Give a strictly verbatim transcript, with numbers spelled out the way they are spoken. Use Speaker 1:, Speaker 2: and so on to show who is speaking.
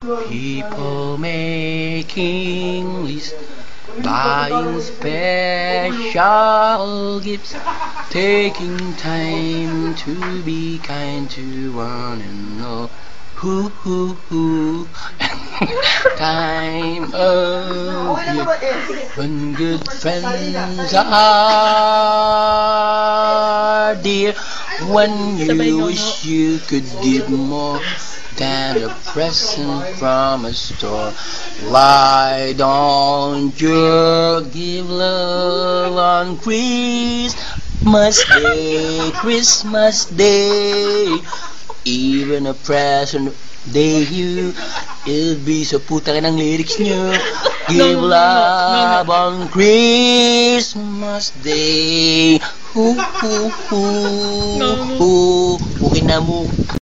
Speaker 1: People making lists, buying special gifts, taking time to be kind to one and all. Hoo hoo hoo. Time of year when good friends are dear. When you wish you could give more than a present from a store, why don't you give love on Christmas Day? Christmas Day, even a present day you, it'll be so puta ka ng lyrics nyo. Give love on Christmas Day. Hoo hoo hoo hoo. Okay na mo.